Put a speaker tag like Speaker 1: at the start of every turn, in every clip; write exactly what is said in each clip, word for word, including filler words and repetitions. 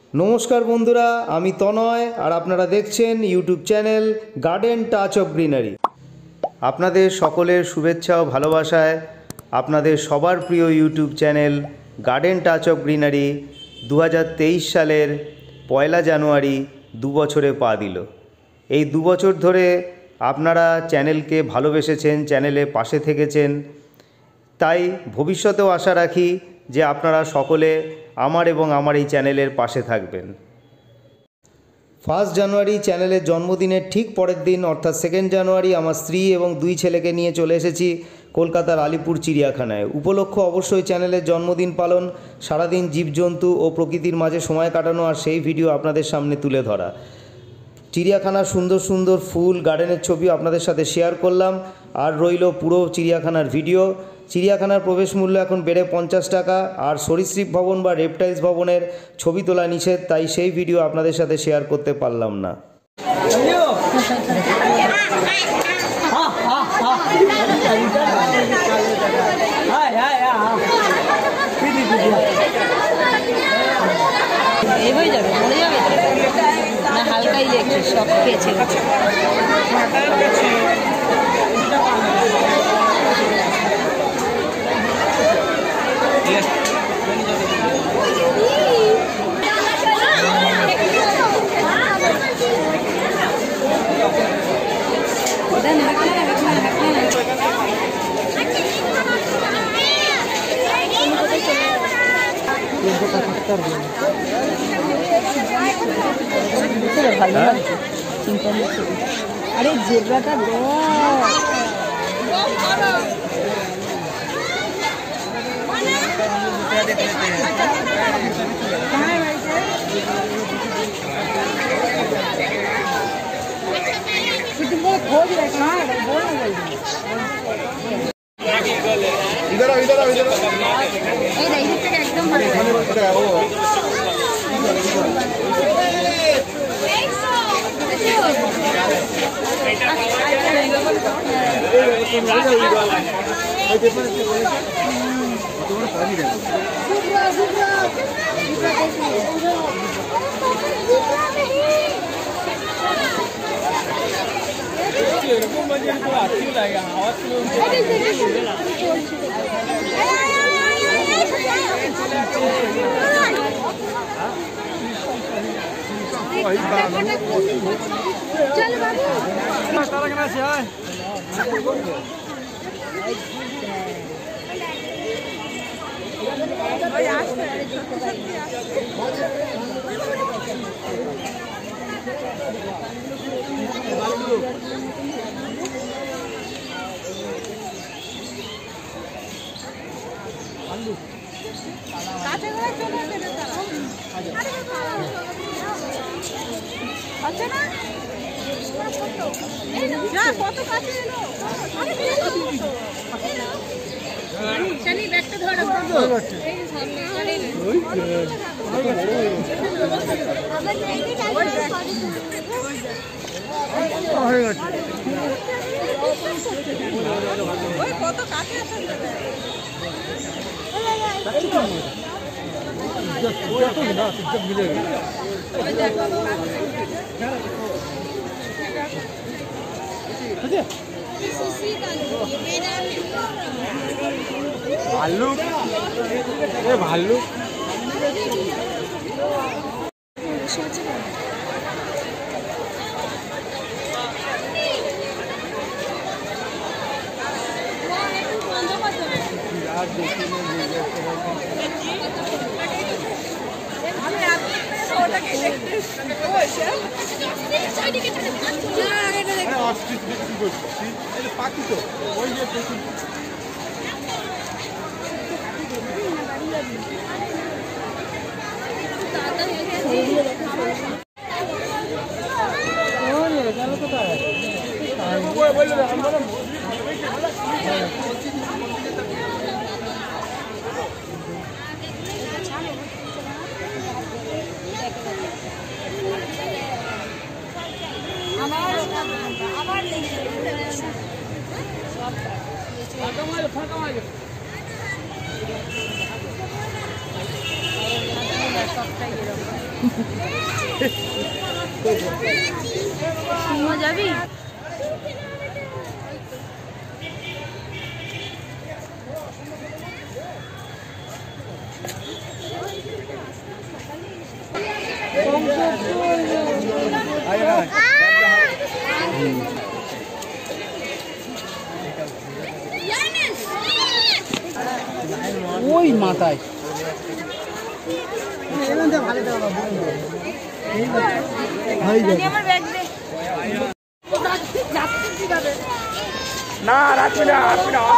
Speaker 1: नमस्कार बंधुरा आमी तनय और आपनारा देखछेन YouTube channel garden touch of greenery. आपनादेर सकलेर शुभेच्छा और भालोबासाय आपनादेर सबार प्रिय YouTube channel garden touch of greenery दो हज़ार तेईस सालेर पयला जानुआरी दु बछरे पा दिल। এই দু বছর ধরে আপনারা চ্যানেলকে ভালোবেসেছেন, চ্যানেলে পাশে থেকেছেন, তাই ভবিষ্যতেও আশা রাখি যে আপনারা সকলে আমার এবং আমার এই চ্যানেলের পাশে থাকবেন। ফার্স্ট জানুয়ারি চ্যানেলের জন্মদিনের ঠিক পরের দিন অর্থাৎ সেকেন্ড জানুয়ারি আমার স্ত্রী এবং দুই ছেলেকে নিয়ে চলে এসেছি কলকাতার আলিপুর চিড়িয়াখানায়। উপলক্ষ অবশ্যই চ্যানেলের জন্মদিন পালন, সারাদিন জীবজন্তু ও প্রকৃতির মাঝে সময় কাটানো আর সেই ভিডিও আপনাদের সামনে তুলে ধরা। চিড়িয়াখানার সুন্দর সুন্দর ফুল গার্ডেনের ছবিও আপনাদের সাথে শেয়ার করলাম আর রইল পুরো চিড়িয়াখানার ভিডিও। চিড়িয়াখানার প্রবেশ মূল্য এখন বেড়ে পঞ্চাশ টাকা আর সরীসৃপ ভবন বা রেপটাইলস ভবনের ছবি তোলা নিষেধ, তাই সেই ভিডিও আপনাদের সাথে শেয়ার করতে পারলাম না।
Speaker 2: হালকাই দেখছি সব খেয়েছে ভালো লাগছে চিন্তা নেই। আরে জেব্রাটা একদম
Speaker 3: ভাল্লুক এ ভাল্লুক পাখি তো ওই যে
Speaker 2: সবটাই এরকম সিংহ যাবি?
Speaker 3: ওই মাথায়
Speaker 2: আমার ব্যাগ দে।
Speaker 3: না রাখবি না রাখবি না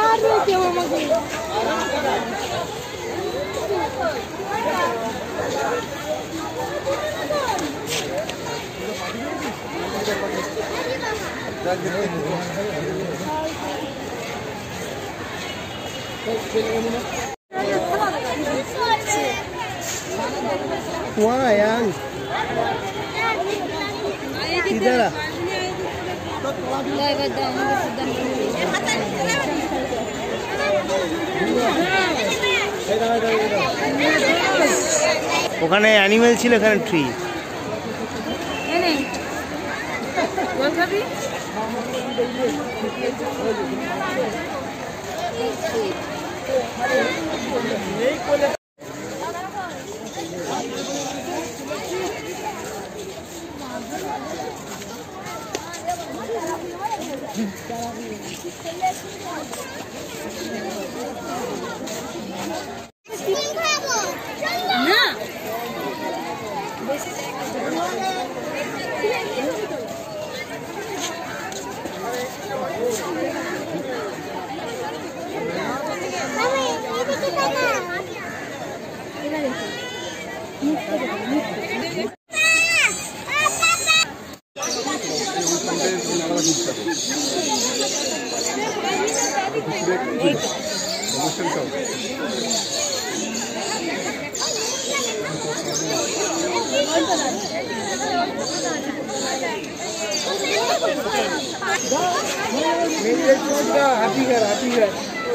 Speaker 4: वहाँ यार इधर आ
Speaker 1: ওখানে অ্যানিমেল ছিল, এখানে ট্রি।
Speaker 2: জল খাবি? না
Speaker 4: हाथी घर हाथी घर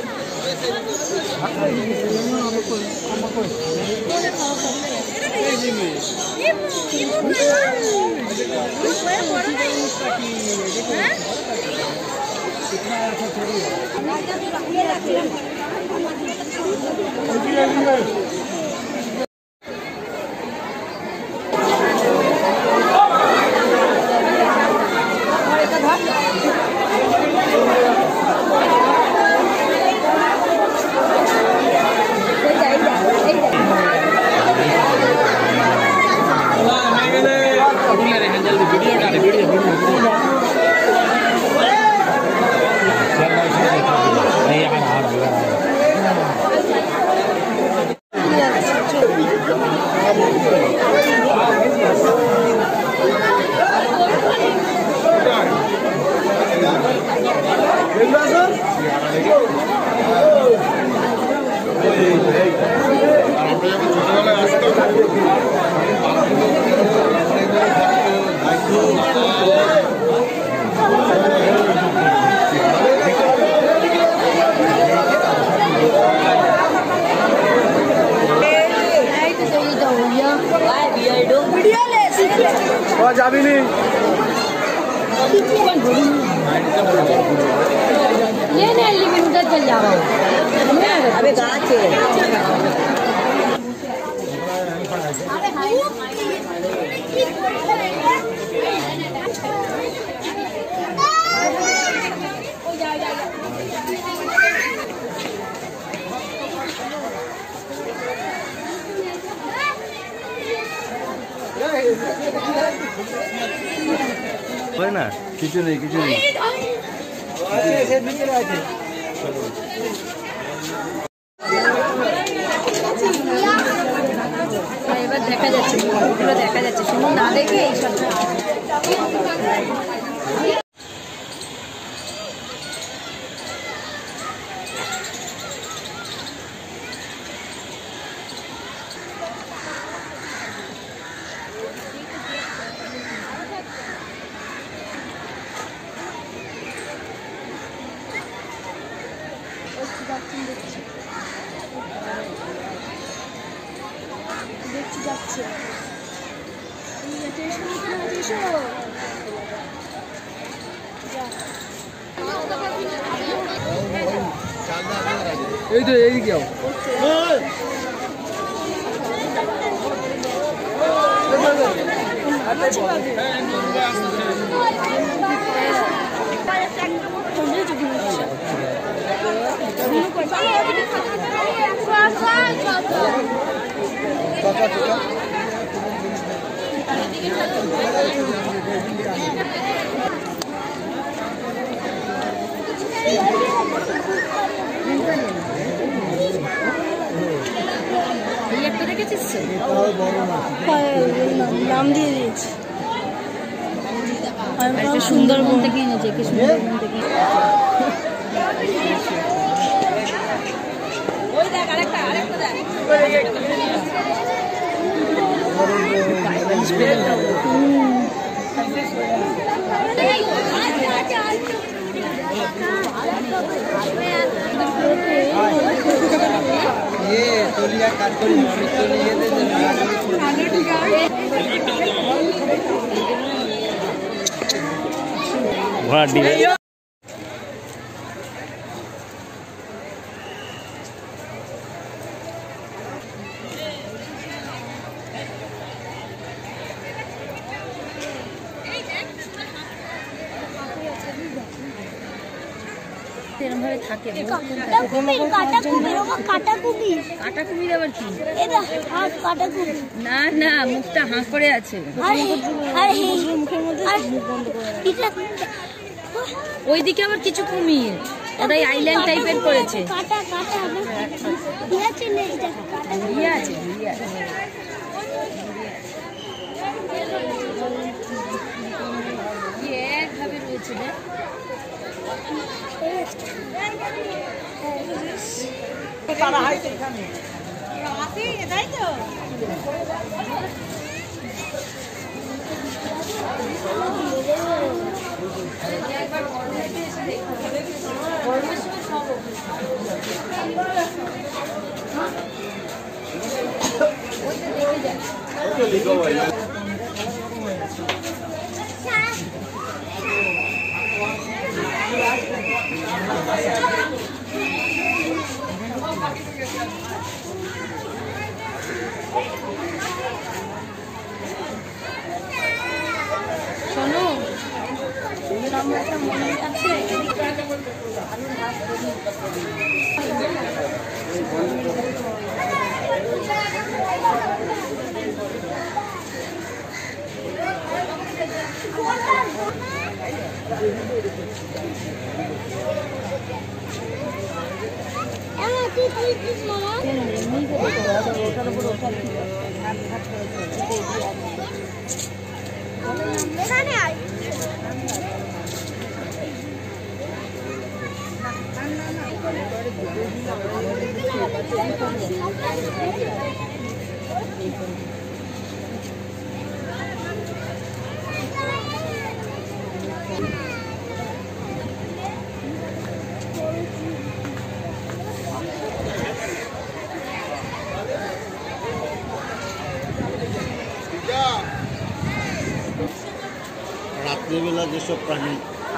Speaker 3: যাবি নি
Speaker 2: ये नहीं लेकिन उधर चल जाओ अबे गाछ है
Speaker 1: না
Speaker 3: কিছু নেই কিছু নেই
Speaker 2: এবার দেখা যাচ্ছে পুরো দেখা যাচ্ছে শুনুন না দেখে এইসব দেখছি যাচ্ছে
Speaker 4: এই তো এইদিকে যাও
Speaker 2: নাম দিয়ে দিয়েছি সুন্দরবন থেকে এনেছে কি সুন্দরবন থেকে ওই দেখ আরেকটা আরেকটা দেখ
Speaker 4: ये तोलिया काट कर मम्मी तो लिए दे आलू ठीक है
Speaker 1: ঘোড়ার ডিম
Speaker 2: এরকম ভাবে থাকে
Speaker 5: কাটা কুমির কাটা কুমির ওমা কাটা কুমির
Speaker 2: কাটা কুমির আবার কি
Speaker 5: এটা হাত কাটা কুমির
Speaker 2: না না মুখটা হাঁ করে আছে
Speaker 5: আরে আরে মুখের মধ্যে মুখ বন্ধ করে এটা
Speaker 2: ওইদিকে আবার কিছু কুমির ওটাই আইল্যান্ড টাইপের করেছে
Speaker 5: কাটা কাটা কি আছে নেক্সট কাটা
Speaker 2: ঘুরিয়ে আছে ঘুরিয়ে আছে একভাবে রয়েছে রে
Speaker 3: তারা হাইতে এখানে
Speaker 5: আসি তাই তো
Speaker 2: শোনো নাম্বারটা মনে আছে
Speaker 5: এমন তুই তুই তুই মামা এখানে আয়
Speaker 6: রাত্রিবেলা যেসব প্রাণী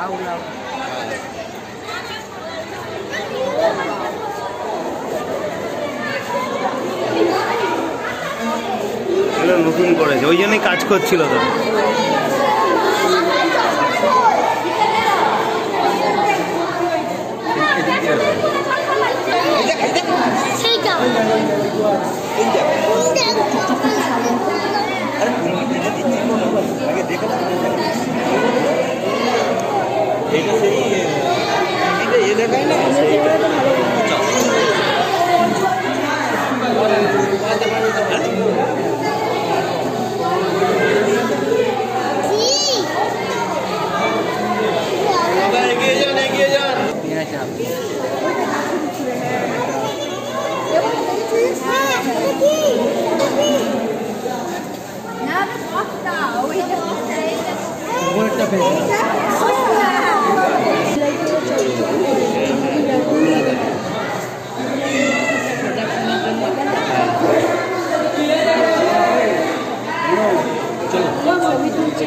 Speaker 1: নতুন করেছে ওই জন্যই কাজ করছিল তো
Speaker 5: সেইটা
Speaker 6: চলো
Speaker 2: ছবি তুলছে।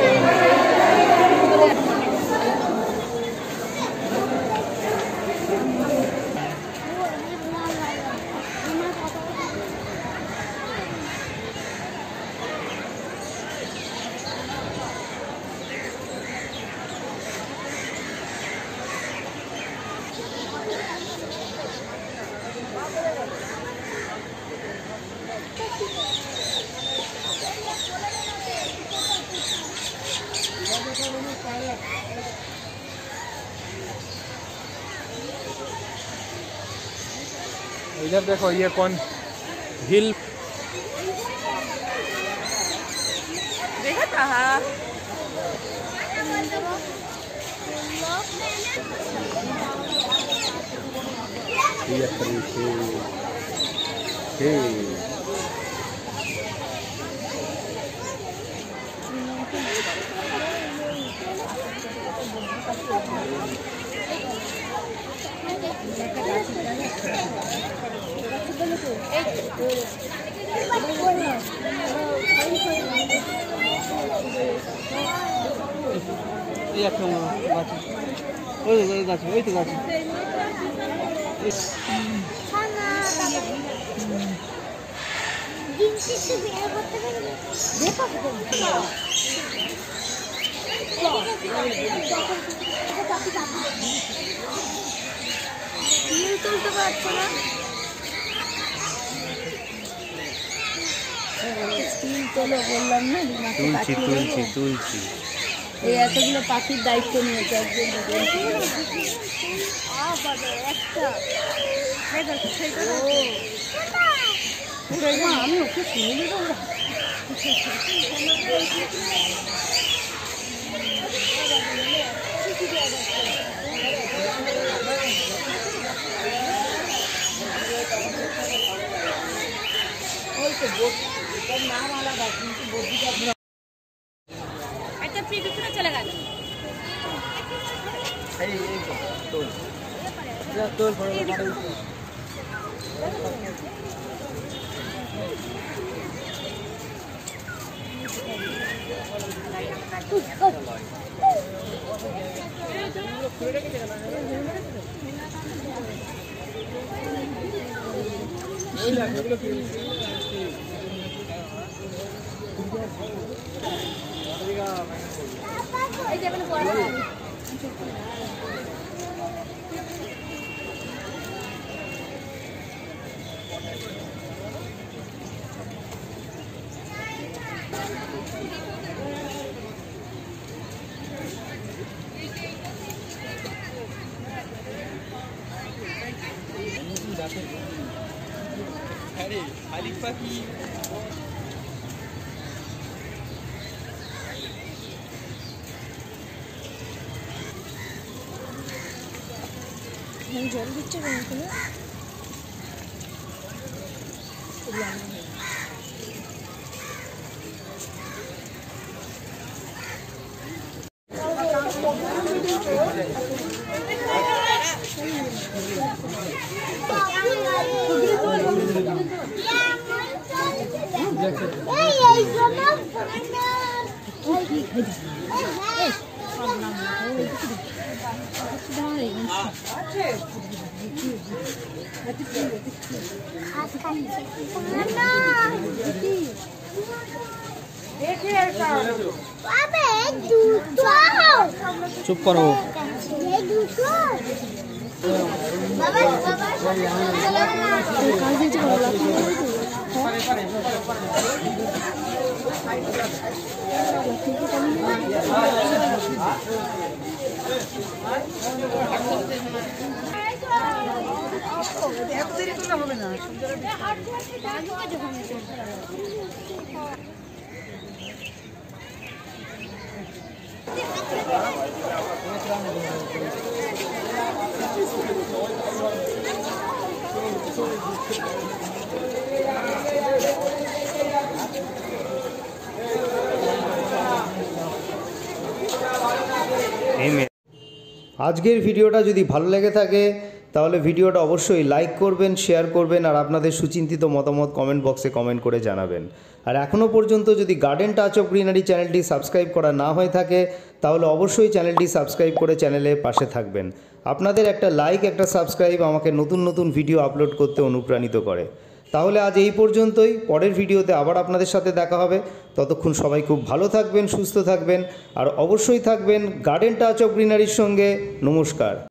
Speaker 3: इधर देखो ये कौन हिल देखा था।
Speaker 4: এই একটা গাছ, ওই ওই গাছ, ওই তো গাছ।
Speaker 5: তুলতে পারছো না?
Speaker 2: তিল তোলো বললাম না,
Speaker 1: তুলছি তুলছি তুলছি।
Speaker 2: এই এতগুলো পাখির দায়িত্ব নিয়েছে একজন দুজন। মা, আমি ওকে শুনে দেবো। নাম আলাদা কিন্তু বদ্যিটা একটা ফ্রি পিছনে চলে গেল।
Speaker 4: এই এই তোল যা তোল বড় বড় শালিক পাখি
Speaker 5: জল দিচ্ছে কেন তুমি?
Speaker 4: চুপ করো।
Speaker 2: হবে না।
Speaker 1: আজকের ভিডিওটা যদি ভালো লেগে থাকে তাহলে ভিডিওটা অবশ্যই লাইক করবেন, শেয়ার করবেন আর আপনাদের সুচিন্তিত মতামত কমেন্ট বক্সে কমেন্ট করে জানাবেন। আর এখনও পর্যন্ত যদি গার্ডেন টাচ অফ গ্রিনারি চ্যানেলটি সাবস্ক্রাইব করা না হয়ে থাকে তাহলে অবশ্যই চ্যানেলটি সাবস্ক্রাইব করে চ্যানেলের পাশে থাকবেন। আপনাদের একটা লাইক, একটা সাবস্ক্রাইব আমাকে নতুন নতুন ভিডিও আপলোড করতে অনুপ্রাণিত করে। তাহলে আজ এই পর্যন্তই, পরের ভিডিওতে আবার আপনাদের সাথে দেখা হবে। ততক্ষণ সবাই খুব ভালো থাকবেন, সুস্থ থাকবেন আর অবশ্যই থাকবেন গার্ডেন টাচ অফ গ্রিনারির সঙ্গে। নমস্কার।